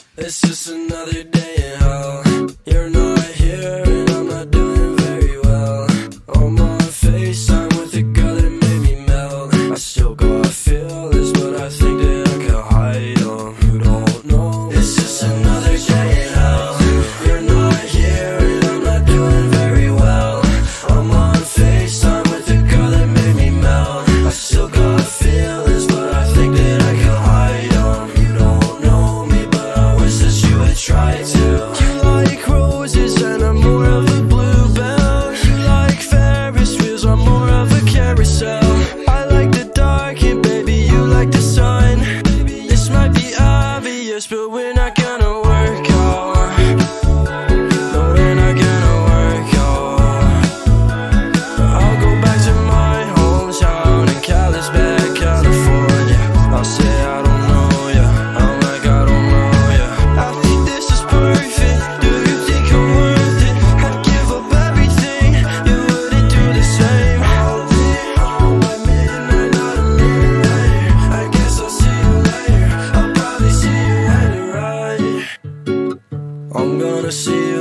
It's just another day in hell. You're not here and I'm not doing very well. I'm on FaceTime with a girl that made me melt. I still got feelings, but I think that I can hide them. You don't know. It's just another day in hell. You're not here and I'm not doing very well. I'm on FaceTime with a girl that made me melt. I still got feelings, but I think that I can hide them. You don't know me, but I wish that you would try to. You like roses and I'm more of a bluebell. You like Ferris wheels, I'm more of a carousel. I like the dark and baby you like the sun. This might be obvious, but we're not gonna work out. No, we're not gonna work out. I'll go back to my hometown in Kalispell, California. I'll say I don't know ya, I'm like I don't know ya. I think this is perfect, do you think I'm worth it? I'd give up everything, you wouldn't do the same. I'll be home by midnight, not a minute later. I guess I'll see you later, I'll probably see you later, right? I'm gonna see you